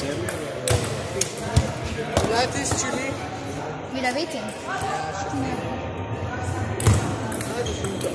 Wie alt ist Julie? Wieder Mädchen. Ja, das ist